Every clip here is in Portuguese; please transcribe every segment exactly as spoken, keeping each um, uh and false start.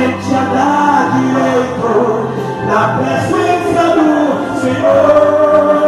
somente andar direito na presença do Senhor.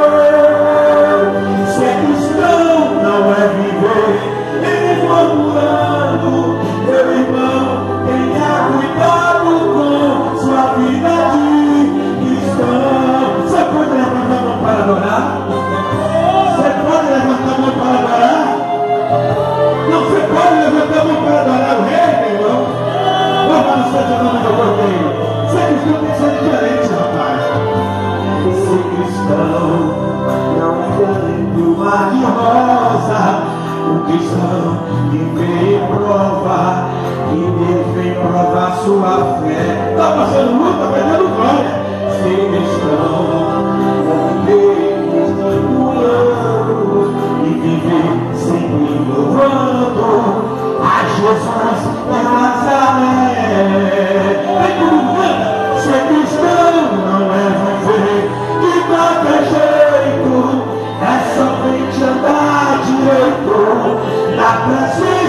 Ser cristão não é viver murmurando. Meu irmão, tenha cuidado com sua vida de cristão. Você pode levantar a mão para adorar? Você pode levantar a mão para adorar? Não, você pode levantar a mão para adorar o rei, meu irmão? Louvado seja o nome do Cordeiro. Ser cristão tem que ser diferente, rapaz. Ser cristão não é do mar de rosa. O cristão que vem provar, que Deus vem provar sua fé. Está passando luta, perdendo glória. Ser cristão é viver estimulando e viver sempre louvando a Jesus de Nazaré. Vem comigo, canta. Ser cristão não é viver de qualquer jeito, é somente andar direito na presença